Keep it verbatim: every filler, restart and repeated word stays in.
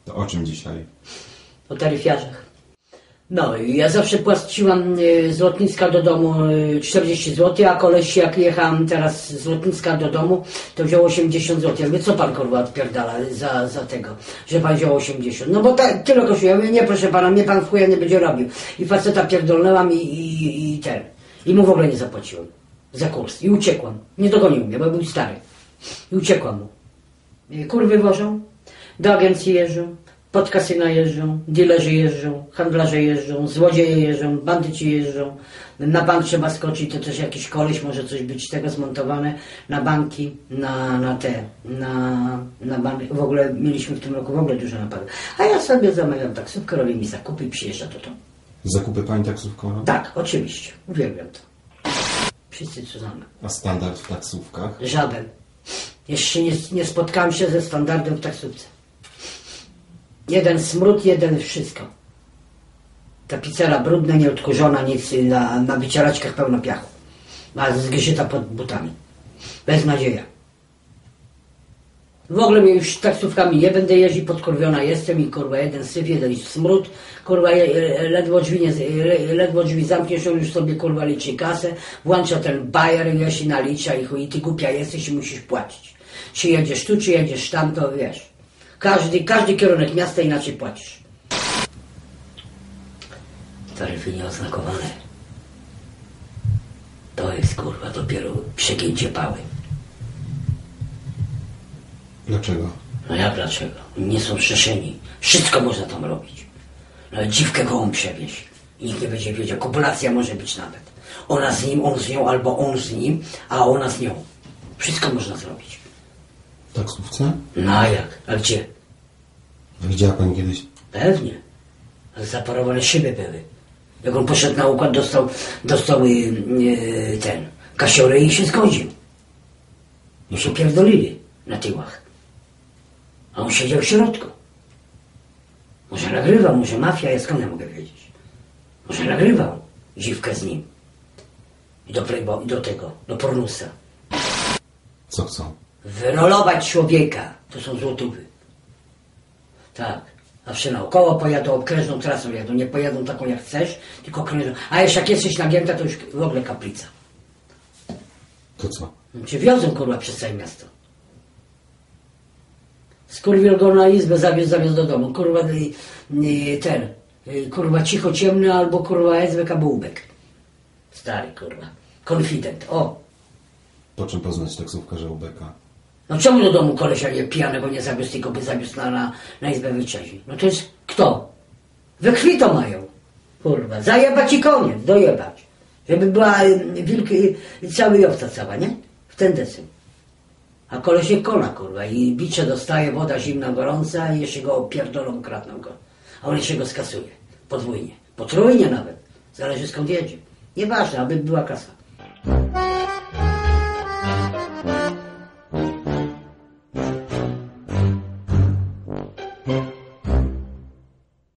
To o czym dzisiaj? O taryfiarzach. No i ja zawsze płaciłam z lotniska do domu czterdzieści złotych, a koleś jak jechałam teraz z lotniska do domu, to wziął osiemdziesiąt złotych. Ja mówię, co pan kurwa odpierdala za, za tego, że pan wziął osiemdziesiąt? No bo tak, tyle kosztuje. Ja mówię, nie proszę pana, mnie pan w chuja nie będzie robił. I faceta pierdolnęłam i, i, i ten. I mu w ogóle nie zapłaciłem za kurs. I uciekłam. Nie dogonił mnie, bo był stary. I uciekłam mu. I kurwy wożą, do agencji jeżdżą, pod kasyna jeżdżą, dealerzy jeżdżą, handlarze jeżdżą, złodzieje jeżdżą, bandyci jeżdżą. Na bank trzeba skoczyć, to też jakiś koleś, może coś być z tego zmontowane. Na banki, na, na te, na, na banki. W ogóle mieliśmy w tym roku w ogóle dużo napadów. A ja sobie zamawiam taksówkę, robię mi zakupy i przyjeżdża do domu. Zakupy pani taksówką robi? Tak, oczywiście. Uwielbiam to. Wszyscy co znamy. A standard w taksówkach? Żaden. Jeszcze nie, nie spotkałem się ze standardem w taksówce. Jeden smród, jeden wszystko. Tapicera brudna, nieodkurzona, nic, na, na wycieraczkach pełno piachu. A zgrzyta pod butami. Bez nadzieja. W ogóle mnie już taksówkami nie będę jeździć, podkurwiona jestem i kurwa jeden syf, jeden smród. Kurwa ledwo drzwi, nie, ledwo drzwi zamkniesz, on już sobie kurwa liczy kasę, włącza ten bajer, ja się nalicza i chuj, ty głupia jesteś i musisz płacić. Czy jedziesz tu, czy jedziesz tam, to wiesz. Każdy, każdy kierunek miasta inaczej płacisz. Taryfy nieoznakowane. To jest kurwa dopiero przegięcie pały. Dlaczego? No jak dlaczego? Nie są szyszeni. Wszystko można tam robić. Nawet dziwkę gołą przewieźć. I nikt nie będzie wiedział. Kopulacja może być nawet. Ona z nim, on z nią, albo on z nim, a ona z nią. Wszystko można zrobić. W taksówce? No a jak? A gdzie? A widziała pani kiedyś? Pewnie. Ale zaparowane szyby były. Jak on poszedł na układ, dostał, dostał yy, ten kasiorę i się zgodził. I się pierdolili na tyłach. A on siedział w środku. Może nagrywał, może mafia, ja skąd ja mogę wiedzieć? Może nagrywał dziwkę z nim. I do, playbo, i do tego, do pornusa. Co chcą? Wyrolować człowieka. To są złotówy. Tak. Zawsze naokoło pojadą, okrężną trasą jadą. Nie pojadą taką jak chcesz, tylko okrężną. A jeszcze jak jesteś nagięta, to już w ogóle kaplica. To co? Cię wiozą kurwa przez całe miasto. Skurwiel go na izbę zawiózł, zawiózł do domu. Kurwa ten, kurwa cicho ciemny albo kurwa Ezbek albo Ubek. Stary kurwa. Konfident, o. Po czym poznać taksówkarza Ubeka? No czemu do domu kolesia nie pijanego nie zawiózł, tylko by zawiózł na, na, na izbę wyczezi? No to jest kto? We krwi to mają. Kurwa, zajebać i koniec, dojebać. Żeby była wilk, cały owca cała, nie? W ten deseń. A koleś się kona, kurwa, i bicze dostaje, woda zimna, gorąca i jeszcze go opierdolą, kradną go. A on jeszcze go skasuje. Podwójnie. Potrójnie nawet. Zależy skąd jedzie. Nieważne, aby była kasa.